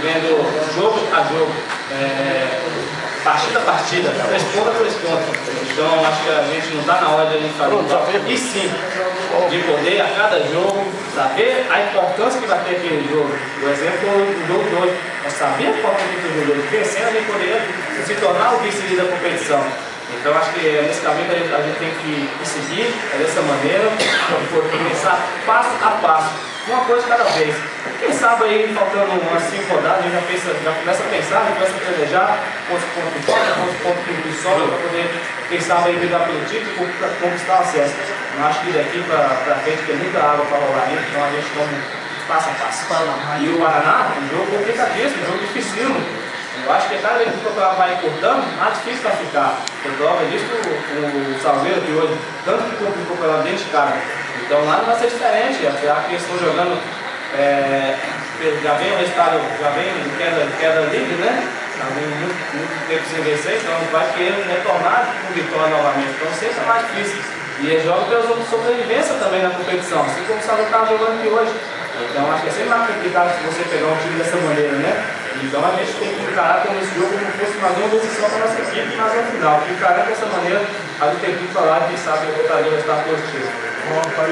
vivendo jogo a jogo, partida a partida, 3 pontos a 3 pontos. Então acho que a gente não está na hora de a gente fazer isso. E sim, de poder a cada jogo saber a importância que vai ter aquele jogo. Por exemplo, o jogo de hoje, nós sabíamos qual foi o jogo. Vencendo, a gente poderia se tornar o vice da competição. Então acho que nesse caminho a gente tem que seguir dessa maneira, começar passo a passo, uma coisa cada vez. Quem sabe aí, faltando umas 5 rodadas, a gente já começa a pensar, já começa a planejar quantos pontos que faltam, quantos pontos que sobram para poder, quem sabe, aí brigar pelo título para conquistar o acesso. Eu acho que daqui para frente tem muita água para rolar ainda, então a gente toma passo a passo. E o Paraná, um jogo complicadíssimo, um jogo dificílimo. Eu acho que cada vez que o campeonato vai encurtando, mais difícil vai ficar. Por prova disso, o Salgueiro de hoje, tanto que complicou pela dentro de casa. Então lá não vai ser diferente, apesar que eles estão jogando, já vem o resultado, já vem queda livre, né? Já vem muito tempo sem vencer, então vai querer retornar com vitória novamente. Então sempre é mais difícil. E eles jogam pela sobrevivência também na competição, assim como o Salgueiro estava jogando aqui hoje. Então acho que é sempre mais complicado se você pegar um time dessa maneira, né? Então a gente tem que encarar como esse jogo como fosse mais uma decisão para a nossa equipe, mais uma final. Porque encarar dessa maneira, a gente tem que falar que sabe que o resultado positivo.